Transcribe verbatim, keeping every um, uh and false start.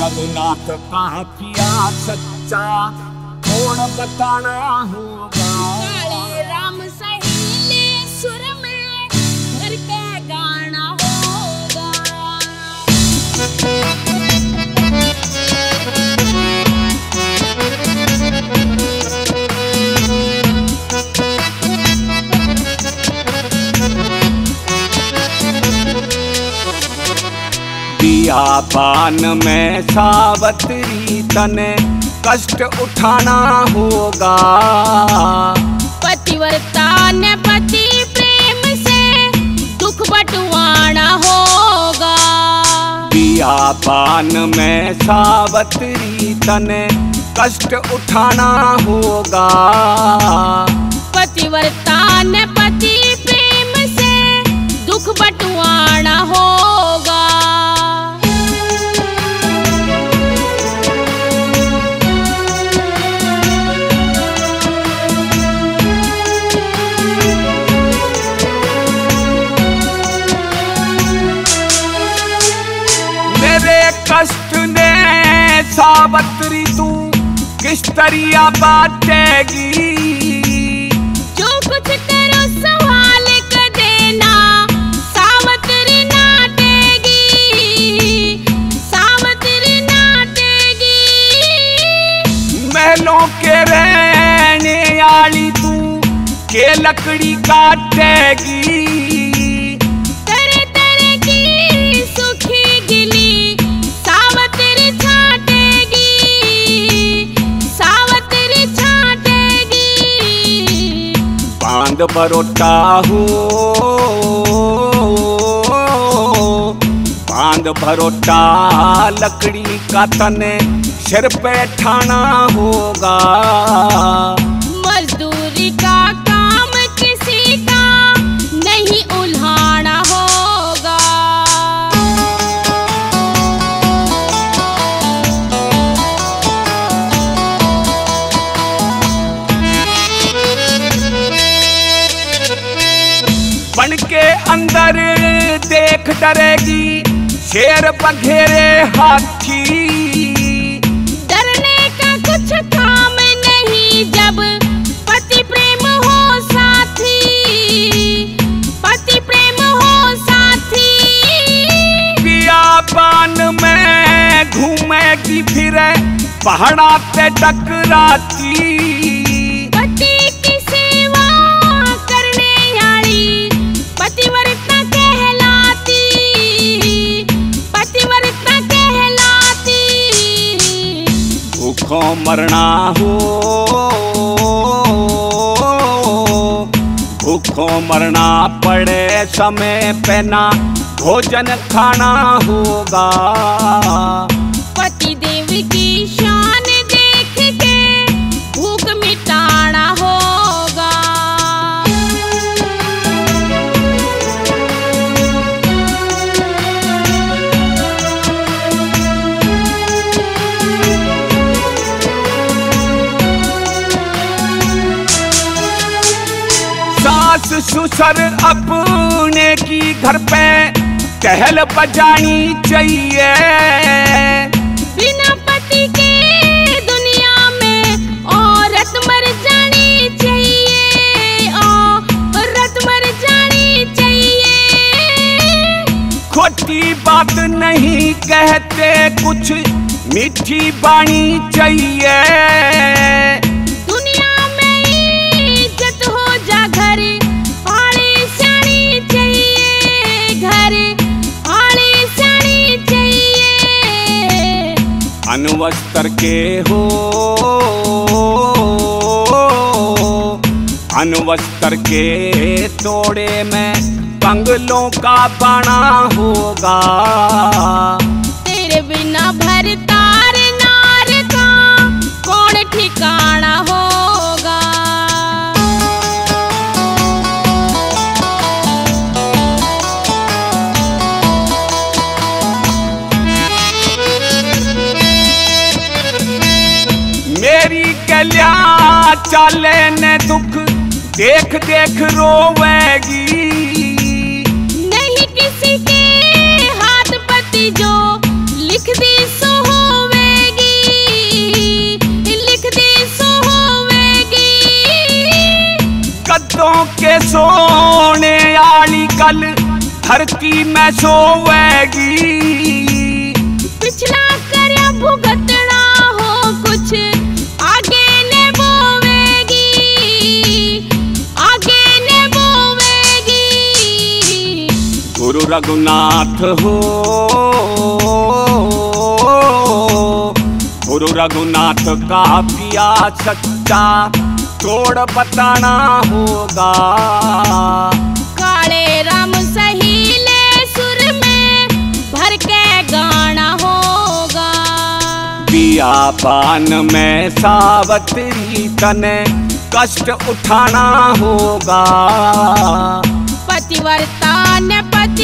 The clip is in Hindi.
रघुनाथ कहाँ पिया सच्चा कौन बताना होगा। काले राम सहेली सुर में घर के गाना होगा। बियाबान में सावत्री तने कष्ट उठाना होगा। पतिव्रता ने पति प्रेम से दुख बंटवाना होगा। बियाबान में सावत्री तने कष्ट उठाना होगा। पतिव्रता ने पति प्रेम से दुख बंटवाना होगा। कष्ट ने सावत्री तू किस तरिया बांटेगी। जो कुछ करो सवाल कर देना सावत्री नाटेगी। सावत्री नाटेगी। महलों के रहने वाली तू के लकड़ी काटेगी। बांध बरोटा हो बांध बरोटा लकड़ी का तने सिर पे ठाना होगा। मजदूरी का काम किसी का नहीं उल्हाना होगा। बन के अंदर देख डरेगी शेर बघेरे हाथी। डरने का कुछ काम नहीं जब पति प्रेम हो साथी। पति प्रेम हो साथी। बियाबान में घूमेगी फिरे पहाड़ा पे टकराती। पतिव्रता कहलाती। पतिव्रता कहलाती। भूखों मरना हो भूखों मरना पड़े समय पे ना भोजन खाना होगा। पति देव की शान देख के भूख मिटाना होगा। सास ससुर अपने की घर पे टहल बजानी चाहिए। बिना पति के दुनिया में औरत मर जानी चाहिए। औरत मर जानी चाहिए। खोटी बात नहीं कहते कुछ मीठी बाणी चाहिए। अनवस्त्र के हो अनवस्त्र के तोड़े में बंगलों का बना होगा। तेरे बिना भर तार नार का कौन ठिकाना होगा। मेरी कल्या चाले ने दुख देख देख रोवेगी। नहीं किसी के हाथ पति जो लिख दी सो हो कल धरती में सोवेगी। पिछला कर भुगतना हो कुछ आगे ने बोवेगी, आगे ने बोवेगी। गुरु रघुनाथ हो, गुरु रघुनाथ का पिया सच्चा तोड़ बताना होगा। काले राम सहीले सुर में भर के गाना होगा। बियाबान में सावत्री तने कष्ट उठाना होगा। पतिव्रता ने पति